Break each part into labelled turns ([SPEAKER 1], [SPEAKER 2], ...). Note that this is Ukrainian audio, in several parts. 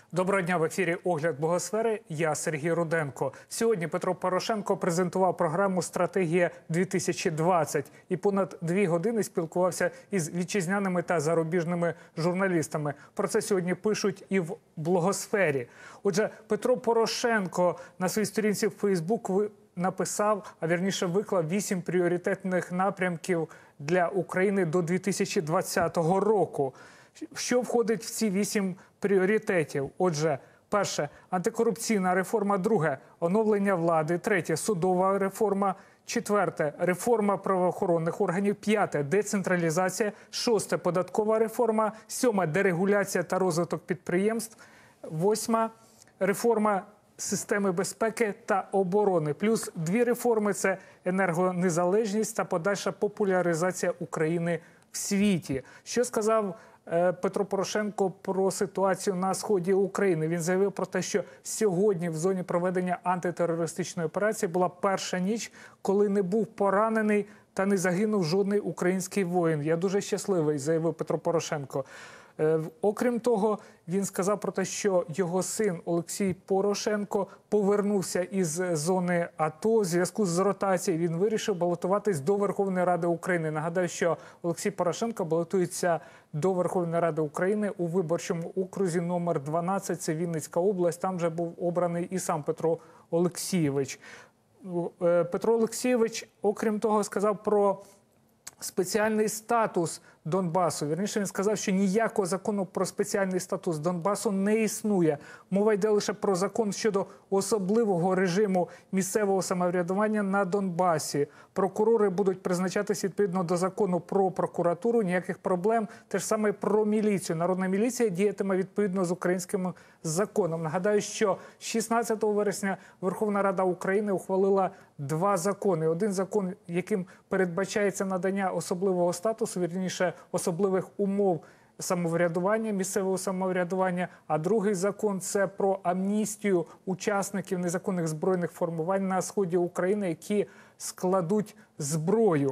[SPEAKER 1] Доброго дня, в ефірі «Огляд Блогосфери». Я Сергій Руденко. Сьогодні Петро Порошенко презентував програму «Стратегія-2020» і понад 2 години спілкувався із вітчизняними та зарубіжними журналістами. Про це сьогодні пишуть і в блогосфері. Отже, Петро Порошенко на своїй сторінці в Фейсбук написав, а вірніше виклав 8 пріоритетних напрямків для України до 2020 року. Що входить в ці 8 пріоритетів? Отже, перше – антикорупційна реформа, друге – оновлення влади, третє – судова реформа, четверте – реформа правоохоронних органів, п'яте – децентралізація, шосте – податкова реформа, сьоме – дерегуляція та розвиток підприємств, восьма – реформа системи безпеки та оборони. Плюс 2 реформи – це енергонезалежність та подальша популяризація України в світі. Що сказав Петро Порошенко про ситуацію на сході України? Він заявив про те, що сьогодні в зоні проведення антитерористичної операції була перша ніч, коли не був поранений та не загинув жодний український воїн. Я дуже щасливий, заявив Петро Порошенко. Окрім того, він сказав про те, що його син Олексій Порошенко повернувся із зони АТО. У зв'язку з ротацією він вирішив балотуватись до Верховної Ради України. Нагадаю, що Олексій Порошенко балотується до Верховної Ради України у виборчому окрузі номер 12, це Вінницька область. Там вже був обраний і сам Петро Олексійович. Петро Олексійович, окрім того, сказав про спеціальний статус Донбасу. Вірніше, він сказав, що ніякого закону про спеціальний статус Донбасу не існує. Мова йде лише про закон щодо особливого режиму місцевого самоврядування на Донбасі. Прокурори будуть призначатись відповідно до закону про прокуратуру, ніяких проблем. Те ж саме про міліцію. Народна міліція діятиме відповідно з українським законом. Нагадаю, що 16 вересня Верховна Рада України ухвалила 2 закони. Один закон, яким передбачається надання особливого статусу, вірніше, особливих умов самоврядування, місцевого самоврядування, а другий закон – це про амністію учасників незаконних збройних формувань на сході України, які складуть зброю.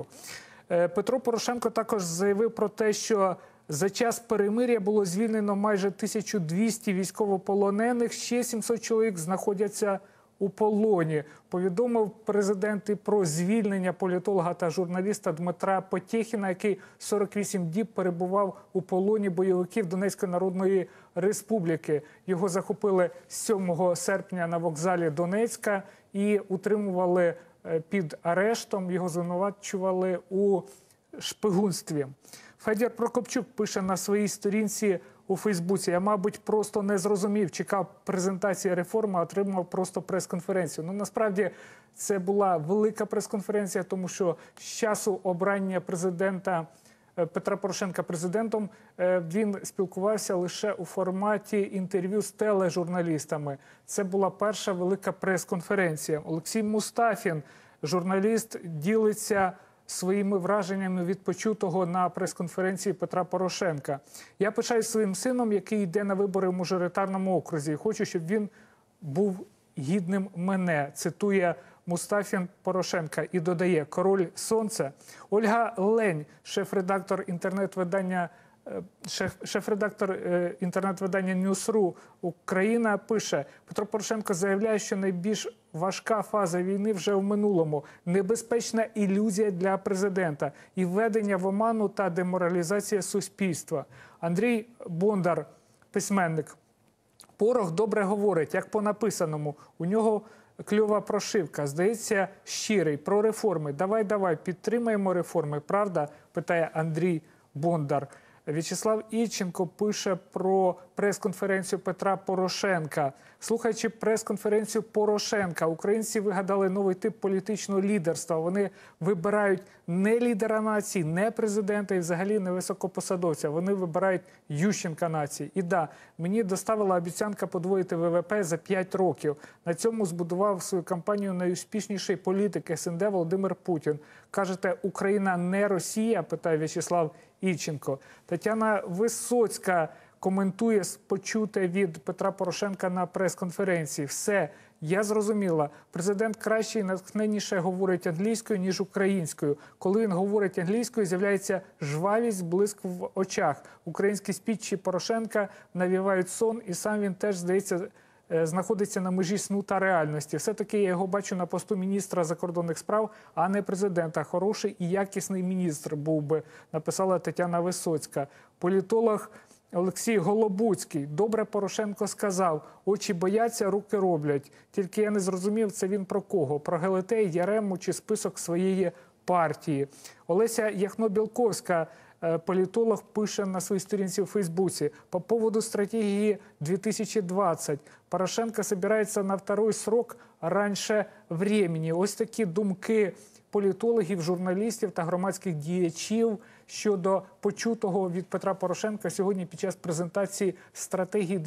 [SPEAKER 1] Петро Порошенко також заявив про те, що за час перемир'я було звільнено майже 1200 військовополонених, ще 700 чоловік знаходяться у полоні. Повідомив президент і про звільнення політолога та журналіста Дмитра Потєхіна, який 48 діб перебував у полоні бойовиків Донецької Народної Республіки. Його захопили 7 серпня на вокзалі Донецька і утримували під арештом. Його звинувачували у шпигунстві. Федір Прокопчук пише на своїй сторінці у Фейсбуці: «Я, мабуть, просто не зрозумів, чекав презентації реформи, а отримав просто прес-конференцію». Ну, насправді, це була велика прес-конференція, тому що з часу обрання президента Петра Порошенка президентом він спілкувався лише у форматі інтерв'ю з тележурналістами. Це була перша велика прес-конференція. Олексій Мустафін, журналіст, ділиться своїми враженнями від почутого на прес-конференції Петра Порошенка. «Я пишаюсь своїм сином, який йде на вибори в мажоритарному окрузі. І хочу, щоб він був гідним мене», цитує Мустафін Порошенка і додає: «Король сонця». Ольга Лень, шеф-редактор інтернет-видання «Ньюс.ру» Україна, пише: «Петро Порошенко заявляє, що найбільш важка фаза війни вже в минулому. Небезпечна ілюзія для президента. І введення в оману та деморалізація суспільства». Андрій Бондар, письменник: «Порох добре говорить, як по написаному. У нього кльова прошивка. Здається, щирий. Про реформи. Давай, підтримаємо реформи. Правда?» питає Андрій Бондар. В'ячеслав Ільченко пише про прес-конференцію Петра Порошенка. Слухаючи прес-конференцію Порошенка, українці вигадали новий тип політичного лідерства. Вони вибирають не лідера нації, не президента і взагалі не високопосадовця. Вони вибирають Ющенка нації. І да, мені доставила обіцянка подвоїти ВВП за 5 років. На цьому збудував свою кампанію найуспішніший політик СНД Володимир Путін. Кажете, Україна не Росія? Питає В'ячеслав Ільченко. Тетяна Висоцька коментує почуте від Петра Порошенка на прес-конференції. «Все, Я зрозуміла, президент краще і натхненніше говорить англійською, ніж українською. Коли він говорить англійською, з'являється жвавість, блиск в очах. Українські спічі Порошенка навівають сон, і сам він теж, здається, знаходиться на межі сну та реальності. Все-таки я його бачу на посту міністра закордонних справ, а не президента. Хороший і якісний міністр був би, написала Тетяна Висоцька. Політолог Олексій Голобуцький. Добре Порошенко сказав, очі бояться, руки роблять. Тільки я не зрозумів, це він про кого? Про Гелетей, Ярему чи список своєї партії. Олеся Яхно-Білковська, політолог, пише на своїй сторінці у Фейсбуці. По поводу стратегии 2020. Порошенко собирається на второй срок раніше времени. Ось такі думки політологів, журналістів та громадських діячів щодо почутого від Петра Порошенка сьогодні під час презентації стратегії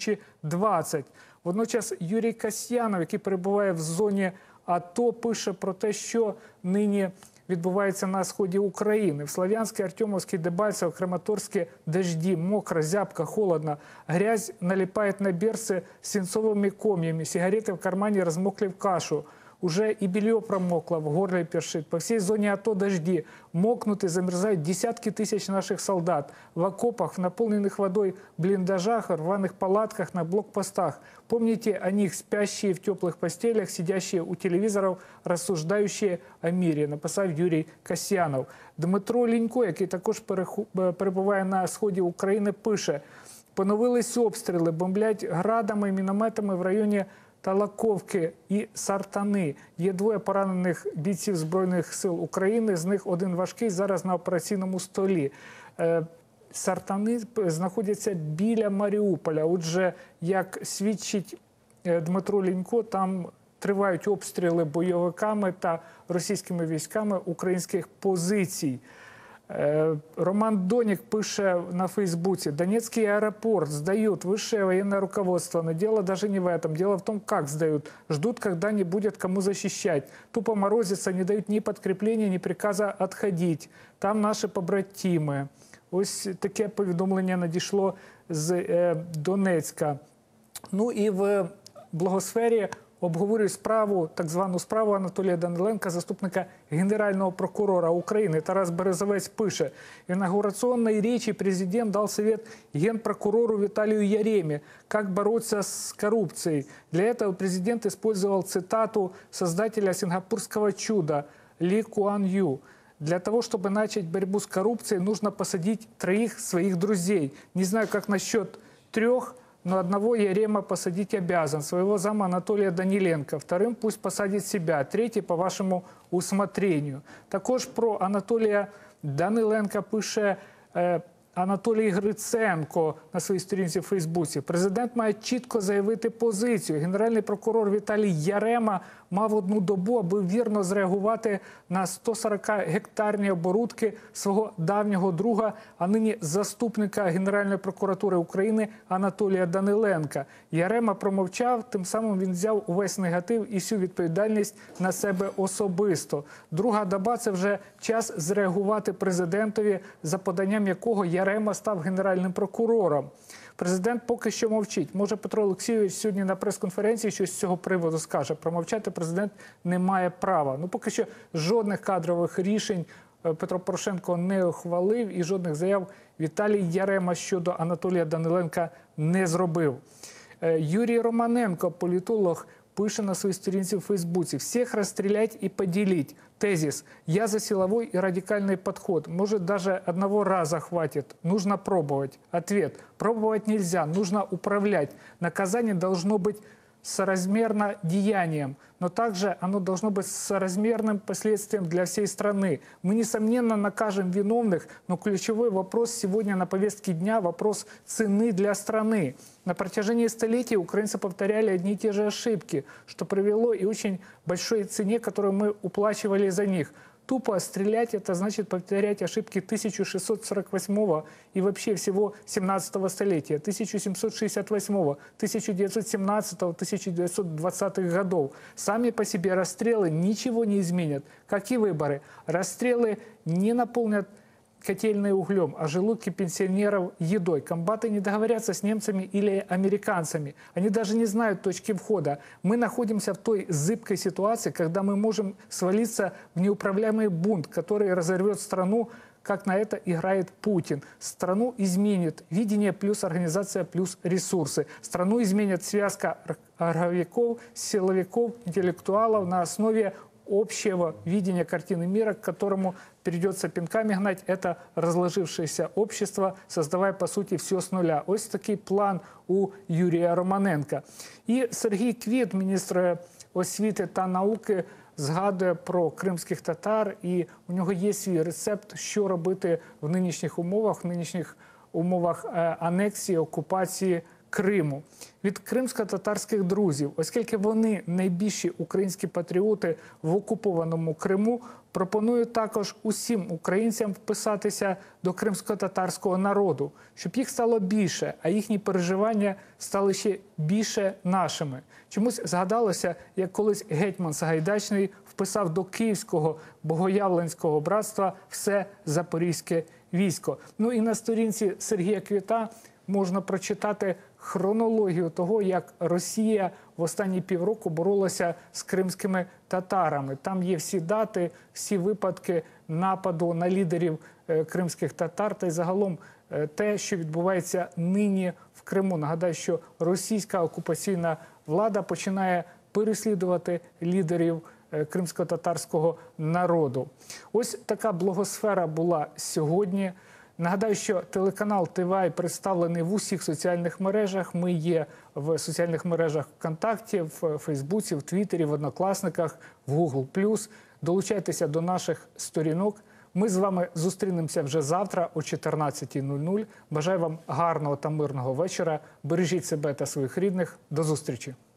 [SPEAKER 1] 2020. Водночас Юрій Касьянов, який перебуває в зоні АТО, пише про те, що нині відбувається на сході України. В Слов'янське, Артемовське, Дебальцево, Краматорське дожди, мокро, зябко, холодно. Грязь налипает на берцы свинцовыми комьями, сигареты в кармане размокли в кашу. Уже и белье промокло, в горле першит. По всей зоне АТО дожди. Мокнут и замерзают десятки тысяч наших солдат. В окопах, в наполненных водой блиндажах, рваных палатках, на блокпостах. Помните о них, спящие в теплых постелях, сидящие у телевизоров, рассуждающие о мире, написав Юрій Касьянов. Дмитро Лінько, який також перебуває на сході України, пише: поновились обстріли, бомблять градами і мінометами в районі Талаковки і Сартани. Є двоє поранених бійців Збройних сил України, з них один важкий, зараз на операційному столі. Сартани знаходяться біля Маріуполя. Отже, як свідчить Дмитро Лінько, там тривають обстріли бойовиками та російськими військами українських позицій. Роман Донік пише на Фейсбуке: Донецкий аэропорт сдают высшее военное руководство, но дело даже не в этом. Дело в том, как сдают. Ждут, когда не будет кому защищать. Тупо морозятся, не дают ни подкрепления, ни приказа отходить. Там наши побратими. Ось таке повідомлення надійшло з Донецька. Ну і в блогосфері обговорюють справу, так звану справу Анатолія Даниленка, заступника Генерального прокурора України. Тарас Березовець пише: в инаугурационной речи президент дал совет генпрокурору Виталию Яреме, как бороться с коррупцией. Для этого президент использовал цитату создателя сингапурского чуда Ли Куан Ю. Для того, чтобы начать борьбу с коррупцией, нужно посадить 3 своих друзей. Не знаю, как насчет 3, но одного Ярема посадить обязан, своего зама Анатолия Даниленко. 2 пусть посадит себя, 3 по вашему усмотрению. Також про Анатолія Даниленка пише Анатолій Гриценко на своїй сторінці в Фейсбуці. Президент має чітко заявити позицію. Генеральний прокурор Віталій Ярема мав 1 добу, аби вірно зреагувати на 140-гектарні оборудки свого давнього друга, а нині заступника Генеральної прокуратури України Анатолія Даниленка. Ярема промовчав, тим самим він взяв увесь негатив і всю відповідальність на себе особисто. 2 доба – це вже час зреагувати президентові, за поданням якого Ярема став генеральним прокурором. Президент поки що мовчить. Може, Петро Олексійович сьогодні на прес-конференції щось з цього приводу скаже. Промовчати президент не має права. Ну, поки що жодних кадрових рішень Петро Порошенко не ухвалив і жодних заяв Віталій Ярема щодо Анатолія Даниленка не зробив. Юрій Романенко, політолог, пише на своей сторінці в Фейсбуці: «Всех расстрелять и поделить. Тезис. Я за силовой и радикальный подход. Может, даже 1 раза хватит. Нужно пробовать». Ответ: пробовать нельзя, нужно управлять. Наказание должно быть соразмерно деяниям, но также оно должно быть соразмерным последствием для всей страны. Мы, несомненно, накажем виновных, но ключевой вопрос сегодня на повестке дня – вопрос цены для страны. На протяжении столетий украинцы повторяли одни и те же ошибки, что привело и очень большой цене, которую мы уплачивали за них. Тупо стрелять – это значит повторять ошибки 1648 и вообще всего 17-го столетия, 1768, 1917, 1920-х годов. Сами по себе расстрелы ничего не изменят, как и выборы. Расстрелы не наполнят котельные углем, а желудки пенсионеров едой. Комбаты не договорятся с немцами или американцами. Они даже не знают точки входа. Мы находимся в той зыбкой ситуации, когда мы можем свалиться в неуправляемый бунт, который разорвет страну, как на это играет Путин. Страну изменит видение плюс организация плюс ресурсы. Страну изменит связка орговиков, силовиков, интеллектуалов на основе общего видения картины мира, к которому придется пинками гнать это разложившееся общество, создавая, по сути, все с нуля. Ось такий план у Юрія Романенка. І Сергій Квіт, міністр освіти та науки, згадує про кримських татар, і у нього є свій рецепт, що робити в нинішніх умовах анексії, окупації Криму. Від кримсько-татарських друзів, оскільки вони найбільші українські патріоти в окупованому Криму, пропоную також усім українцям вписатися до кримсько-татарського народу, щоб їх стало більше, а їхні переживання стали ще більше нашими. Чомусь згадалося, як колись гетьман Сагайдачний вписав до Київського богоявленського братства все запорізьке військо. Ну і на сторінці Сергія Квіта можна прочитати хронологію того, як Росія в останні півроку боролася з кримськими татарами. Там є всі дати, всі випадки нападу на лідерів кримських татар та й загалом те, що відбувається нині в Криму. Нагадаю, що російська окупаційна влада починає переслідувати лідерів кримсько-татарського народу. Ось така блогосфера була сьогодні. Нагадаю, що телеканал ТВАЙ представлений в усіх соціальних мережах. Ми є в соціальних мережах ВКонтакті, в Фейсбуці, в Твіттері, в Однокласниках, в Google+. Долучайтеся до наших сторінок. Ми з вами зустрінемося вже завтра о 14:00. Бажаю вам гарного та мирного вечора. Бережіть себе та своїх рідних. До зустрічі.